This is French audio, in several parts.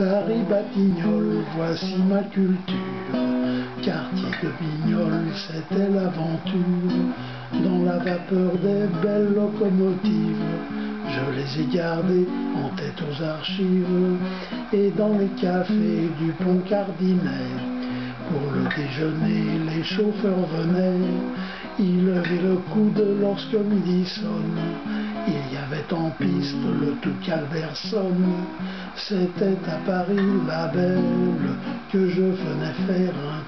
Paris Batignolles, voici ma culture. Quartier de Vignoles, c'était l'aventure. Dans la vapeur des belles locomotives, je les ai gardées en tête aux archives. Et dans les cafés du pont Cardinal, pour le déjeuner, les chauffeurs venaient. Ils levaient le coude lorsque midi sonne. Il y avait en piste le tout Calvaire sonne. C'était à Paris la belle que je venais faire un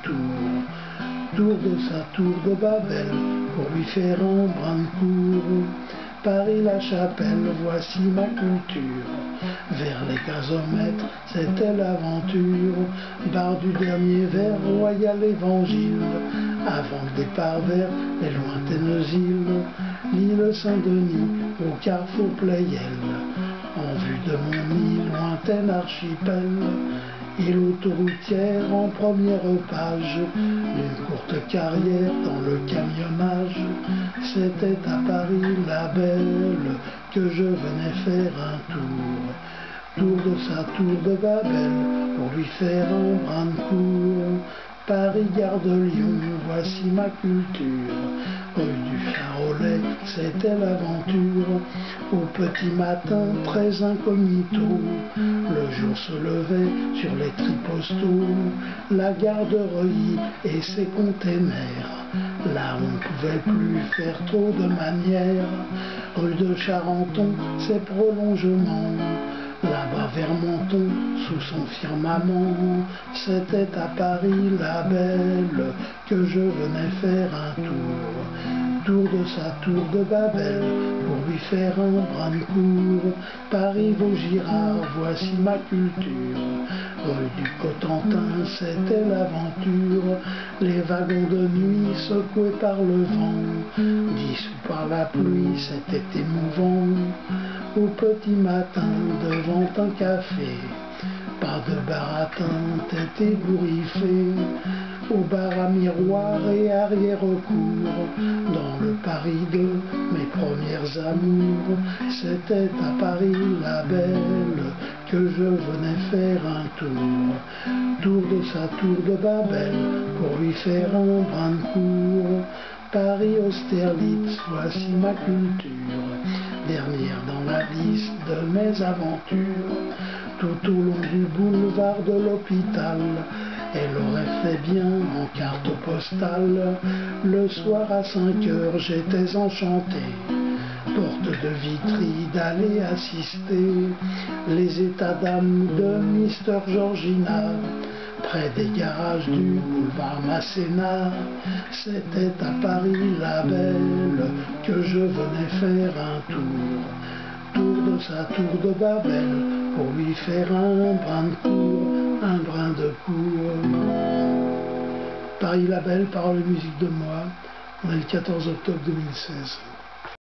tour. Tour de sa tour de Babel pour lui faire un brin de cour. Paris-la-Chapelle, voici ma culture. Vers les gazomètres, c'était l'aventure. Bar du dernier vers, royal évangile. Avant le départ vers les lointaines îles. L'île Saint-Denis, au carrefour Pleyel. En vue de mon île, lointaine archipel. Et l'autoroutière en première page, une courte carrière dans le camionnage. C'était à Paris la belle que je venais faire un tour. Tour de sa tour de Babel pour lui faire un brin de cour. Paris-Gare de Lyon, voici ma culture. Rue du Charolais, c'était l'aventure. Au petit matin, très incognito, le jour se levait sur les tripostaux. La gare de Reuilly et ses containers. Là, on ne pouvait plus faire trop de manières. Rue de Charenton, ses prolongements. Là-bas vers Menton, sous son firmament, c'était à Paris la belle que je venais faire un tour. Tour de sa tour de Babel pour lui faire un brin de cour. Paris-Vaugirard, voici ma culture. Rue du Cotentin, c'était l'aventure. Les wagons de nuit secoués par le vent, dissous par la pluie, c'était émouvant. Au petit matin, devant un café, pas de baratin, tête ébouriffée. Au bar à miroir et arrière-cour, dans le Paris de mes premières amours, c'était à Paris la belle que je venais faire un tour. Tour de sa tour de Babel pour lui faire un brin de cour. Paris-Austerlitz, voici ma culture. Dernière dans la liste de mes aventures, tout au long du boulevard de l'hôpital, elle aurait fait bien en carte postale. Le soir à 5 heures, j'étais enchanté, porte de Vitry, d'aller assister les états d'âme de Mister Georgina, près des garages du boulevard Masséna. C'était à Paris la belle que je venais faire un tour. Tour de sa tour de Babel pour lui faire un brin de cour, un brin de cour. Paris la belle, paroles et musique de moi. On est le 14 octobre 2016.